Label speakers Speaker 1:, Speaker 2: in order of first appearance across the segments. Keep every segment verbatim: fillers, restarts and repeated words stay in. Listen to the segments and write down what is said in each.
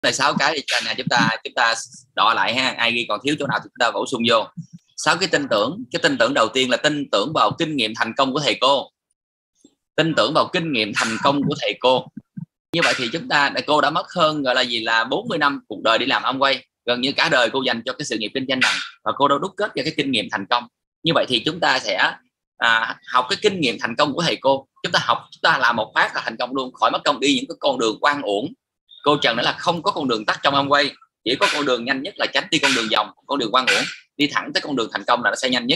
Speaker 1: là sáu cái thì nhà chúng ta chúng ta đọ lại ha, ai ghi còn thiếu chỗ nào thì chúng ta bổ sung vô. Sáu cái tin tưởng. Cái tin tưởng đầu tiên là tin tưởng vào kinh nghiệm thành công của thầy cô. Tin tưởng vào kinh nghiệm thành công của thầy cô. Như vậy thì chúng ta, cô đã mất hơn gọi là gì là bốn mươi năm cuộc đời đi làm Amway, gần như cả đời cô dành cho cái sự nghiệp kinh doanh này, và cô đã đúc kết cho cái kinh nghiệm thành công. Như vậy thì chúng ta sẽ à, học cái kinh nghiệm thành công của thầy cô. Chúng ta học, chúng ta làm một phát là thành công luôn, khỏi mất công đi những cái con đường oan uổng. Cô Trần nói là không có con đường tắt trong Amway, chỉ có con đường nhanh nhất là tránh đi con đường vòng, con đường oan uổng, đi thẳng tới con đường thành công là nó sẽ nhanh nhất.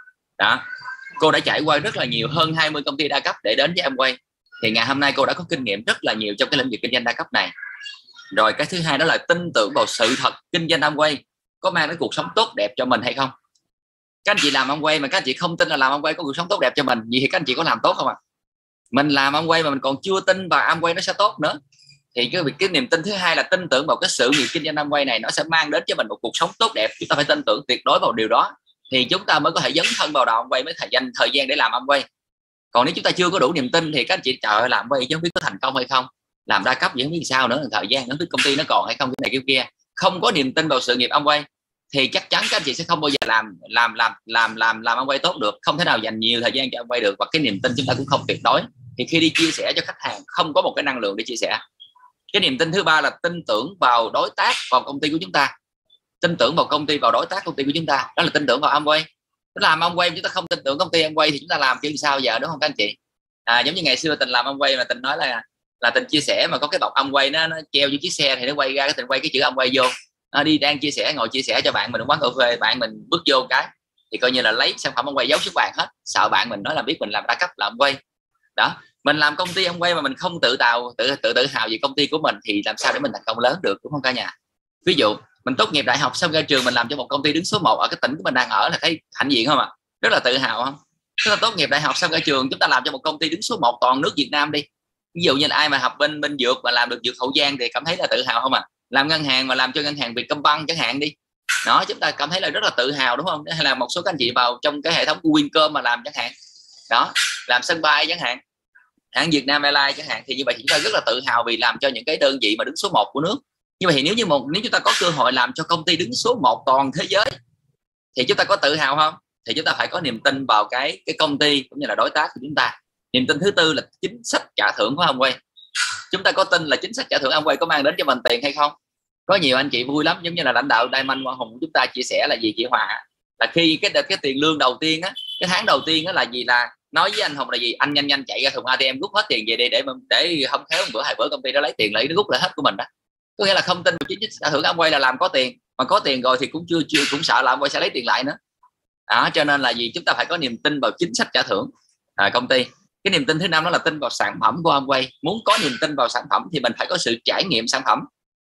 Speaker 1: Đó, cô đã trải qua rất là nhiều, hơn hai mươi công ty đa cấp để đến với Amway. Thì ngày hôm nay cô đã có kinh nghiệm rất là nhiều trong cái lĩnh vực kinh doanh đa cấp này. Rồi cái thứ hai đó là tin tưởng vào sự thật kinh doanh Amway có mang đến cuộc sống tốt đẹp cho mình hay không. Các anh chị làm Amway mà các anh chị không tin là làm Amway có cuộc sống tốt đẹp cho mình, vậy thì các anh chị có làm tốt không ạ? À? Mình làm Amway mà mình còn chưa tin vào Amway nó sẽ tốt nữa, thì cái việc cái niềm tin thứ hai là tin tưởng vào cái sự nghiệp kinh doanh Amway này nó sẽ mang đến cho mình một cuộc sống tốt đẹp. Chúng ta phải tin tưởng tuyệt đối vào điều đó thì chúng ta mới có thể dấn thân vào đầu Amway, mới thời dành thời gian để làm Amway. Còn nếu chúng ta chưa có đủ niềm tin thì các anh chị trời ơi, làm Amway chứ không biết có thành công hay không, làm đa cấp vẫn không biết sao nữa, thời gian nữa, công ty nó còn hay không, cái này cái kia. Không có niềm tin vào sự nghiệp Amway thì chắc chắn các anh chị sẽ không bao giờ làm làm làm làm làm làm Amway tốt được, không thể nào dành nhiều thời gian cho Amway được, và cái niềm tin chúng ta cũng không tuyệt đối. Thì khi đi chia sẻ cho khách hàng không có một cái năng lượng để chia sẻ. Cái niềm tin thứ ba là tin tưởng vào đối tác, vào công ty của chúng ta. Tin tưởng vào công ty, vào đối tác công ty của chúng ta, đó là tin tưởng vào Amway. Tức làm Amway chúng ta không tin tưởng công ty Amway thì chúng ta làm chứ sao giờ, đúng không các anh chị? À, giống như ngày xưa Tình làm Amway mà Tình nói là là Tình chia sẻ mà có cái bọc Amway nó, nó treo dưới chiếc xe thì nó quay ra, cái Tình quay cái chữ Amway vô, à, đi đang chia sẻ, ngồi chia sẻ cho bạn mình quán cà phê, bạn mình bước vô cái thì coi như là lấy sản phẩm Amway giấu xuống bàn hết, sợ bạn mình nói là biết mình làm đa cấp làm Amway. Đó, mình làm công ty Amway mà mình không tự tạo tự tự tự hào về công ty của mình thì làm sao để mình thành công lớn được, đúng không cả nhà? Ví dụ mình tốt nghiệp đại học xong ra trường mình làm cho một công ty đứng số một ở cái tỉnh của mình đang ở là thấy hãnh diện không ạ? À? Rất là tự hào không? Tức là tốt nghiệp đại học xong ra trường chúng ta làm cho một công ty đứng số một toàn nước Việt Nam đi. Ví dụ như là ai mà học bên bên dược mà làm được dược Hậu Giang thì cảm thấy là tự hào không ạ? À? Làm ngân hàng mà làm cho ngân hàng Vietcombank chẳng hạn đi, đó chúng ta cảm thấy là rất là tự hào, đúng không? Hay là một số các anh chị vào trong cái hệ thống của Wincom mà làm chẳng hạn, đó, làm sân bay chẳng hạn, hãng Việt Nam Airlines chẳng hạn, thì như vậy thì chúng ta rất là tự hào vì làm cho những cái đơn vị mà đứng số một của nước. Như vậy thì nếu như một nếu chúng ta có cơ hội làm cho công ty đứng số một toàn thế giới thì chúng ta có tự hào không? Thì chúng ta phải có niềm tin vào cái cái công ty cũng như là đối tác của chúng ta. Niềm tin thứ tư là chính sách trả thưởng của Amway. Chúng ta có tin là chính sách trả thưởng Amway có mang đến cho mình tiền hay không? Có nhiều anh chị vui lắm, giống như là lãnh đạo Diamond Hoa Hùng chúng ta chia sẻ là gì chị Hòa, là khi cái cái tiền lương đầu tiên á, cái tháng đầu tiên á là gì, là nói với anh Hùng là gì, anh nhanh nhanh chạy ra thùng a tê em rút hết tiền về đây để để không khéo một bữa hai bữa công ty đó lấy tiền lấy nó rút lại hết của mình đó. Có nghĩa là không tin chính sách trả thưởng Amway là làm có tiền, mà có tiền rồi thì cũng chưa chưa cũng sợ là Amway sẽ lấy tiền lại nữa. Đó, cho nên là gì, chúng ta phải có niềm tin vào chính sách trả thưởng à, công ty. Cái niềm tin thứ năm đó là tin vào sản phẩm của Amway. Muốn có niềm tin vào sản phẩm thì mình phải có sự trải nghiệm sản phẩm.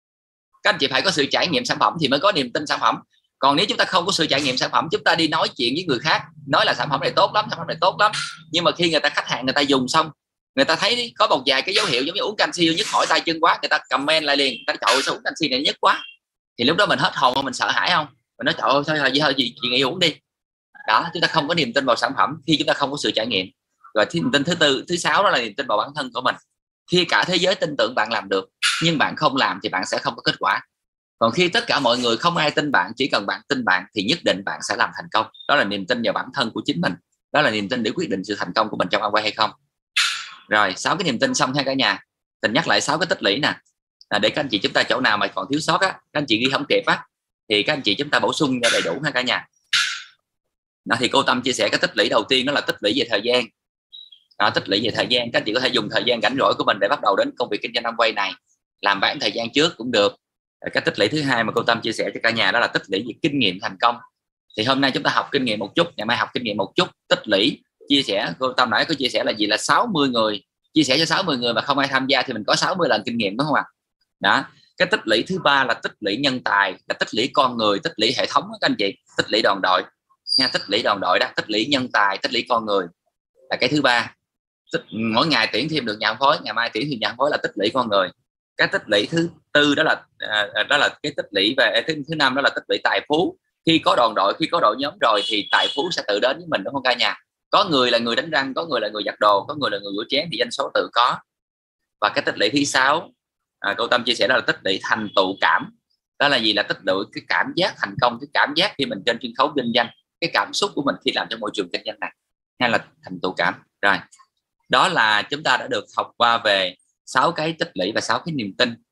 Speaker 1: Các anh chị phải có sự trải nghiệm sản phẩm thì mới có niềm tin sản phẩm. Còn nếu chúng ta không có sự trải nghiệm sản phẩm, chúng ta đi nói chuyện với người khác, nói là sản phẩm này tốt lắm, sản phẩm này tốt lắm, nhưng mà khi người ta khách hàng người ta dùng xong, người ta thấy có một vài cái dấu hiệu giống như uống canxi nhức mỏi tay chân quá, người ta comment lại liền, người ta trời ơi sao uống canxi này nhức quá, thì lúc đó mình hết hồn không, mình sợ hãi không, mình nói trời ơi thôi gì thôi gì chị nghĩ uống đi. Đó, chúng ta không có niềm tin vào sản phẩm khi chúng ta không có sự trải nghiệm. Rồi niềm tin thứ tư, thứ sáu đó là niềm tin vào bản thân của mình. Khi cả thế giới tin tưởng bạn làm được nhưng bạn không làm thì bạn sẽ không có kết quả. Còn khi tất cả mọi người không ai tin bạn, chỉ cần bạn tin bạn thì nhất định bạn sẽ làm thành công. Đó là niềm tin vào bản thân của chính mình. Đó là niềm tin để quyết định sự thành công của mình trong Amway hay không. Rồi, sáu cái niềm tin xong ha cả nhà. Tình nhắc lại sáu cái tích lũy nè. À, để các anh chị chúng ta chỗ nào mà còn thiếu sót á, các anh chị ghi không kịp á, thì các anh chị chúng ta bổ sung cho đầy đủ ha cả nhà. Đó, thì cô Tâm chia sẻ cái tích lũy đầu tiên đó là tích lũy về thời gian. À, tích lũy về thời gian, các anh chị có thể dùng thời gian rảnh rỗi của mình để bắt đầu đến công việc kinh doanh Amway này, làm bán thời gian trước cũng được. Cái tích lũy thứ hai mà cô Tâm chia sẻ cho cả nhà đó là tích lũy về kinh nghiệm thành công. Thì hôm nay chúng ta học kinh nghiệm một chút, ngày mai học kinh nghiệm một chút, tích lũy chia sẻ. Cô Tâm nãy có chia sẻ là gì, là sáu mươi người chia sẻ cho sáu mươi người mà không ai tham gia thì mình có sáu mươi lần kinh nghiệm, đúng không ạ? Đó. Cái tích lũy thứ ba là tích lũy nhân tài, là tích lũy con người, tích lũy hệ thống đó, các anh chị, tích lũy đoàn đội nha, tích lũy đoàn đội đó, tích lũy nhân tài, tích lũy con người là cái thứ ba. Tích, mỗi ngày tuyển thêm được nhà phối, ngày mai tuyển thêm nhà phối là tích lũy con người. Cái tích lũy thứ tư đó là à, đó là cái tích lũy về thứ thứ năm đó là tích lũy tài phú. Khi có đoàn đội, khi có đội nhóm rồi thì tài phú sẽ tự đến với mình, đúng không cả nhà? Có người là người đánh răng, có người là người giặt đồ, có người là người rửa chén thì doanh số tự có. Và cái tích lũy thứ sáu à, cô Tâm chia sẻ đó là tích lũy thành tựu cảm. Đó là gì? Là tích lũy cái cảm giác thành công, cái cảm giác khi mình trên sân khấu kinh doanh, cái cảm xúc của mình khi làm trong môi trường kinh doanh này, hay là thành tựu cảm. Rồi đó là chúng ta đã được học qua về sáu cái tích lũy và sáu cái niềm tin.